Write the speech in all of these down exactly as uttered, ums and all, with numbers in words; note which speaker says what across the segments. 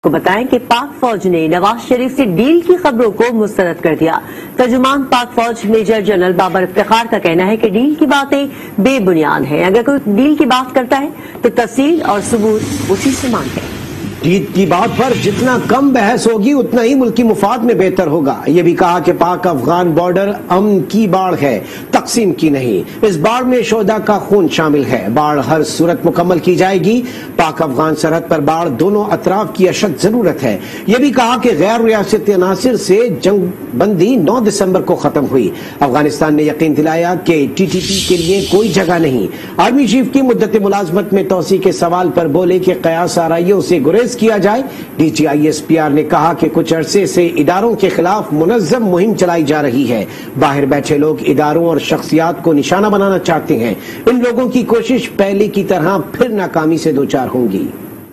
Speaker 1: کو بتائیں کہ پاک فوج نے نواز شریف سے ڈیل کی خبروں کو مسترد کر دیا۔ ترجمان پاک فوج میجر جنرل بابر افتخار کا کہنا ہے کہ ڈیل کی باتیں بے بنیاد ہیں۔ اگر کوئی ڈیل کی بات کرتا ہے تو تفصیل اور ثبوت اسی سے مانگے۔
Speaker 2: ڈیل کی بات پر جتنا کم بحث ہوگی اتنا ہی ملکی مفاد میں بہتر ہوگا۔ یہ بھی کہا کہ پاک افغان بارڈر امن کی باڑ ہے، تقسیم کی نہیں۔ اس باڑ میں شہداء کا خون شامل ہے۔ باڑ ہر صورت مکمل کی جائے گی۔ پاک افغان سرحد پر باڑ دونوں اطراف کی اشد ضرورت ہے۔ یہ بھی کہا کہ غیر ریاستی عناصر سے جنگ بندی نو دسمبر کو ختم ہوئی۔ افغانستان نے یقین دلایا کہ ٹی ٹی پی کے لیے کوئی جگہ نہیں۔ آرمی چیف کی مدت ملازمت میں توسیع کے سوال پر بولے کہ قیاس آرائیوں سے گریز کیا جائے۔ D G I S P R نے کہا کہ کچھ عرصے سے اداروں کے خلاف منظم مہم چلائی جا رہی ہے۔ باہر بیٹھے لوگ اداروں اور شخصیات کو نشانہ بنانا چاہتے ہیں۔ ان لوگوں کی کوشش پہلے کی طرح پھر ناکامی سے دوچار ہوں گی۔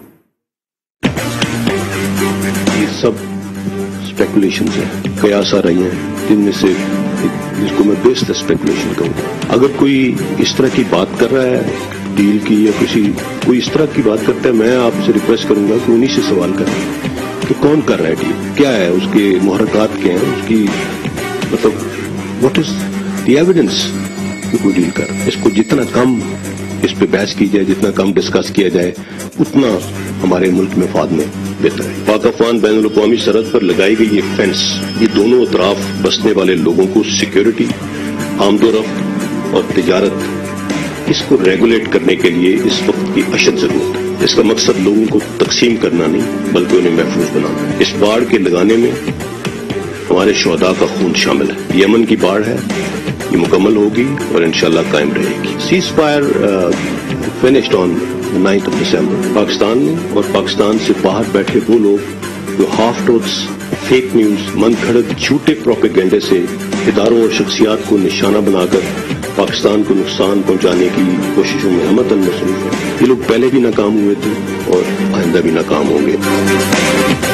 Speaker 3: یہ سب اسپیکولیشنز ہیں، قیاس آ رہی ہیں، جن میں سے جس کو میں بیسڈ اسپیکولیشن کہوں۔ اگر کوئی اس طرح کی بات کر رہا ہے ڈیل کی یا کسی کوئی اس طرح کی بات کرتا ہے، میں آپ سے ریکویسٹ کروں گا کہ انہی سے سوال کریں کہ کون کر رہا ہے ڈیل، کیا ہے اس کے محرکات کیا ہیں، اس کی مطلب واٹ از دی ایویڈنس کہ کوئی ڈیل کر۔ اس کو جتنا کم اس پہ بحث کی جائے، جتنا کم ڈسکس کیا جائے، اتنا ہمارے ملک میں مفاد میں بہتر ہے۔ پاک افغان بین الاقوامی سرحد پر لگائی گئی یہ فینس، یہ دونوں اطراف بسنے والے لوگوں کو سیکیورٹی، آمد و رفت اور تجارت، اس کو ریگولیٹ کرنے کے لیے اس وقت کی اشد ضرورت ہے۔ اس کا مقصد لوگوں کو تقسیم کرنا نہیں بلکہ انہیں محفوظ بنانا ہے۔ اس باڑ کے لگانے میں ہمارے شہداء کا خون شامل ہے۔ یہ امن کی باڑ ہے، یہ مکمل ہوگی اور انشاءاللہ قائم رہے گی۔ Cease fire finished on ninth of December. Pakistan نے اور پاکستان سے باہر بیٹھے وہ لوگ جو ہاف ٹروتھس، فیک نیوز، من گھڑت جھوٹے پروپیگنڈے سے اداروں اور شخصیات کو نشانہ بنا کر پاکستان کو نقصان پہنچانے کی کوششوں میں ہمتاً مصروف ہیں۔ یہ لوگ پہلے بھی ناکام ہوئے تھے اور آئندہ بھی ناکام ہوں گے۔